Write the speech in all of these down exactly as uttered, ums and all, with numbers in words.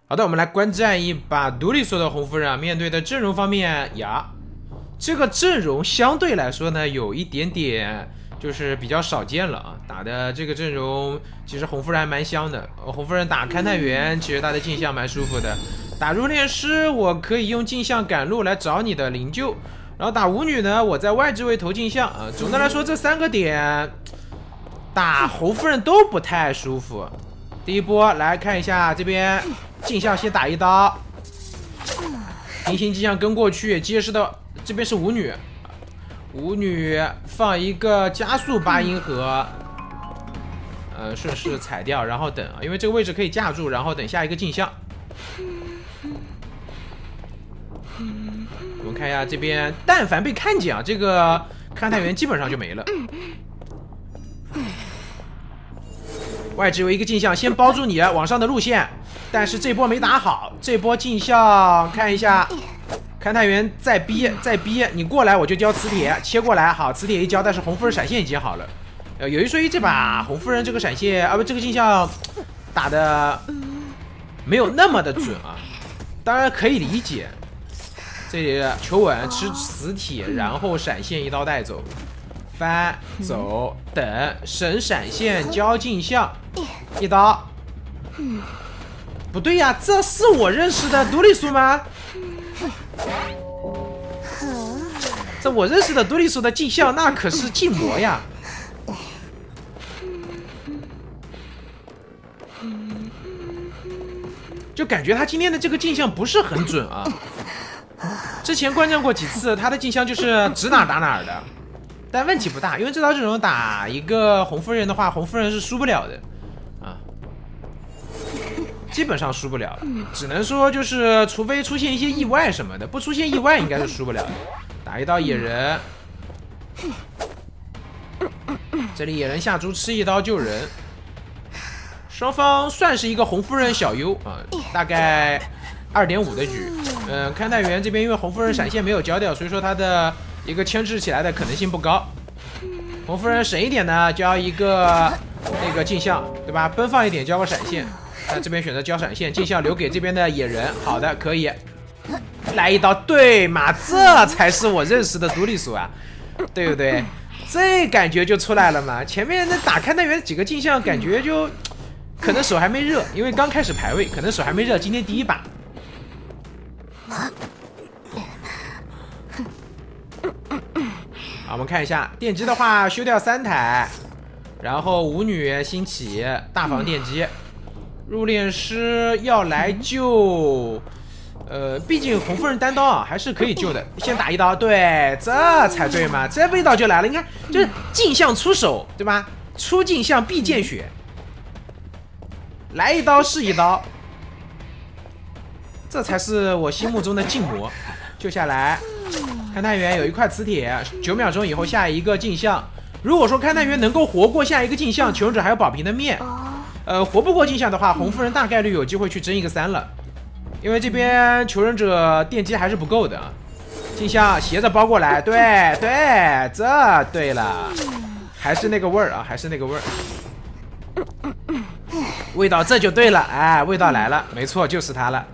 好的，我们来观战一把独立所的红夫人啊，面对的阵容方面呀，这个阵容相对来说呢，有一点点就是比较少见了啊。打的这个阵容，其实红夫人还蛮香的。红夫人打勘探员，其实她的镜像蛮舒服的。打入殓师，我可以用镜像赶路来找你的灵柩。然后打舞女呢，我在外置位投镜像啊。总的来说，这三个点打红夫人都不太舒服。第一波来看一下这边。镜像先打一刀，平行镜像跟过去，结实的这边是舞女，舞女放一个加速八音盒，呃，顺势踩掉，然后等啊，因为这个位置可以架住，然后等下一个镜像。我们看一下这边，但凡被看见啊，这个勘探员基本上就没了。外置有一个镜像，先包住你往上的路线。但是这波没打好，这波镜像看一下，勘探员再逼再逼，你过来我就交磁铁，切过来好，磁铁一交，但是红夫人闪现已经好了。呃，有一说一，这把红夫人这个闪现啊不，这个镜像打的没有那么的准啊，当然可以理解。这里求稳吃磁铁，然后闪现一刀带走，翻走等省闪现交镜像，一刀。不对呀，这是我认识的独立苏吗？这我认识的独立苏的镜像，那可是镜魔呀。就感觉他今天的这个镜像不是很准啊。之前观战过几次，他的镜像就是指哪打哪的，但问题不大，因为这套阵容打一个红夫人的话，红夫人是输不了的。基本上输不了，只能说就是除非出现一些意外什么的，不出现意外应该是输不了的。打一刀野人，这里野人下猪吃一刀救人，双方算是一个红夫人小优啊，大概二点五的局。嗯，勘探员这边因为红夫人闪现没有交掉，所以说他的一个牵制起来的可能性不高。红夫人省一点呢，交一个那个镜像，对吧？奔放一点，交个闪现。那这边选择交闪现，镜像留给这边的野人。好的，可以来一刀，对嘛？这才是我认识的独立鼠啊，对不对？这感觉就出来了嘛。前面那打勘探员几个镜像，感觉就可能手还没热，因为刚开始排位，可能手还没热。今天第一把，好，我们看一下电机的话，修掉三台，然后舞女兴起，大防电机。入殓师要来救，呃，毕竟红夫人单刀啊，还是可以救的。先打一刀，对，这才对嘛，这味道就来了。你看，就是镜像出手，对吧？出镜像必见血，来一刀是一刀，这才是我心目中的镜魔。救下来，勘探员有一块磁铁，九秒钟以后下一个镜像。如果说勘探员能够活过下一个镜像，求生者还有保平的面。呃，活不过镜像的话，红夫人大概率有机会去争一个三了，因为这边求生者电机还是不够的。镜像斜着包过来，对对，这对了，还是那个味儿啊，还是那个味儿，味道这就对了，哎，味道来了，没错，就是它了。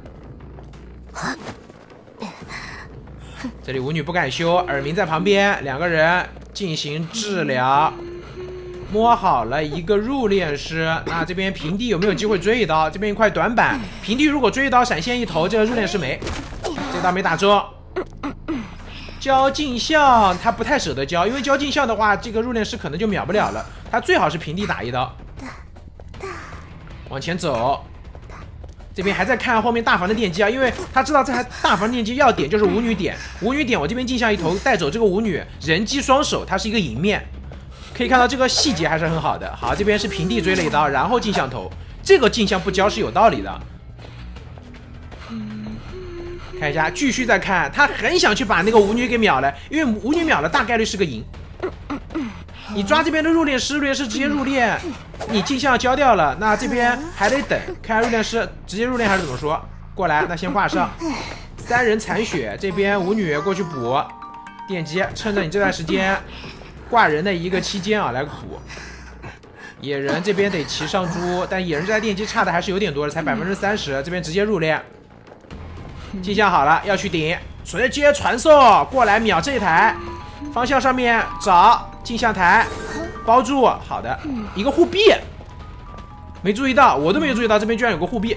这里舞女不敢修，耳鸣在旁边，两个人进行治疗。摸好了一个入殓师，那这边平地有没有机会追一刀？这边一块短板，平地如果追一刀，闪现一头，这个入殓师没，这刀没打中。交镜像他不太舍得交，因为交镜像的话，这个入殓师可能就秒不了了。他最好是平地打一刀，往前走。这边还在看后面大房的电机啊，因为他知道这台大房电机要点就是舞女点，舞女点我这边镜像一头带走这个舞女，人机双手，它是一个迎面。可以看到这个细节还是很好的。好，这边是平地追了一刀，然后镜像头，这个镜像不交是有道理的。看一下，继续再看，他很想去把那个舞女给秒了，因为舞女秒了大概率是个赢。你抓这边的入殓师，入殓师直接入殓，你镜像交掉了，那这边还得等，看入殓师直接入殓还是怎么说？过来，那先挂上。三人残血，这边舞女过去补电机，趁着你这段时间。挂人的一个期间啊，来补。 野人这边得骑上猪，但野人这台电机差的还是有点多的，才百分之三十。这边直接入链，镜像好了，要去顶，直接传送过来秒这一台。方向上面找镜像台，包住。好的，一个护臂，没注意到，我都没有注意到这边居然有个护臂。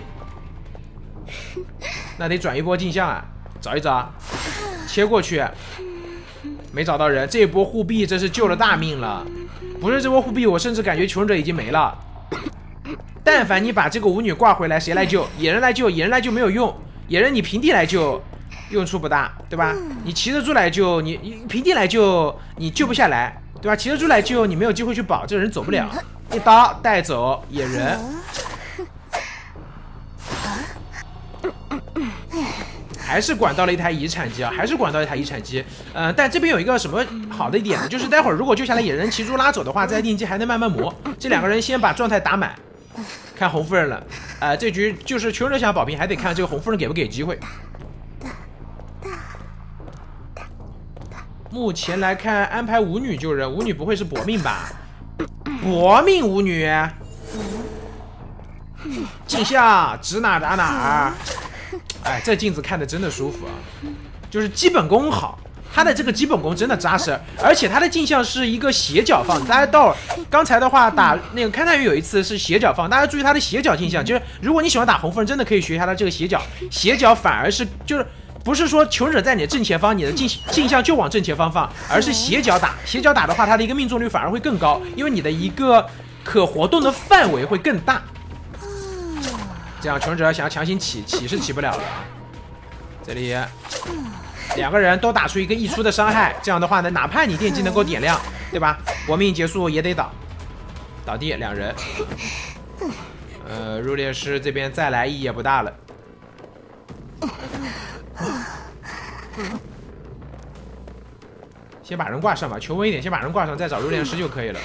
那得转一波镜像啊，找一找，切过去，没找到人。这一波护臂真是救了大命了，不是这波护臂，我甚至感觉求生者已经没了。但凡你把这个舞女挂回来，谁来救？野人来救，野人来救没有用，野人你平地来救，用处不大，对吧？你骑着猪来救，你你平地来救，你救不下来，对吧？骑着猪来救，你没有机会去保，这个人走不了，一刀带走野人。还是管到了一台遗产机啊，还是管到一台遗产机。呃，但这边有一个什么好的一点呢？就是待会儿如果救下来野人骑猪拉走的话，这台电机还能慢慢磨。这两个人先把状态打满，看红夫人了。呃，这局就是求生者想保平，还得看这个红夫人给不给机会。目前来看，安排舞女救人，舞女不会是搏命吧？搏命舞女，镜像指哪打哪。哎，这镜子看的真的舒服啊，就是基本功好，它的这个基本功真的扎实，而且它的镜像是一个斜角放。大家到刚才的话打那个勘探员有一次是斜角放，大家注意它的斜角镜像，就是如果你喜欢打红夫人，真的可以学一下它这个斜角，斜角反而是就是不是说求生者在你的正前方，你的镜镜像就往正前方放，而是斜角打，斜角打的话，它的一个命中率反而会更高，因为你的一个可活动的范围会更大。这样求生者想要强行起起是起不了了。这里两个人都打出一个溢出的伤害，这样的话呢，哪怕你电机能够点亮，对吧？搏命结束也得倒，倒地两人。呃，入殓师这边再来意义也不大了。先把人挂上吧，求稳一点，先把人挂上，再找入殓师就可以了。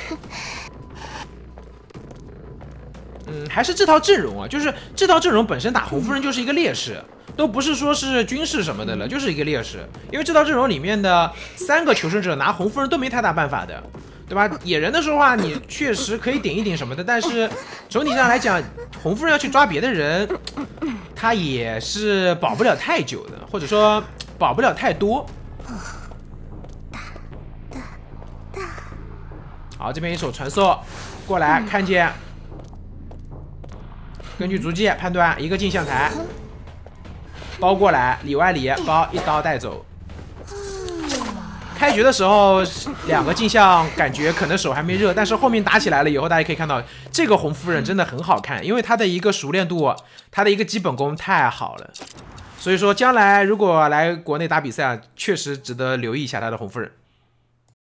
嗯，还是这套阵容啊，就是这套阵容本身打红夫人就是一个劣势，都不是说是军事什么的了，就是一个劣势。因为这套阵容里面的三个求生者拿红夫人都没太大办法的，对吧？野人的时候啊，你确实可以顶一顶什么的，但是总体上来讲，红夫人要去抓别的人，他也是保不了太久的，或者说保不了太多。好，这边一手传送过来，看见。根据足迹判断，一个镜像台包过来，里外里包一刀带走。开局的时候，两个镜像感觉可能手还没热，但是后面打起来了以后，大家可以看到这个红夫人真的很好看，因为她的一个熟练度，她的一个基本功太好了。所以说，将来如果来国内打比赛啊，确实值得留意一下她的红夫人。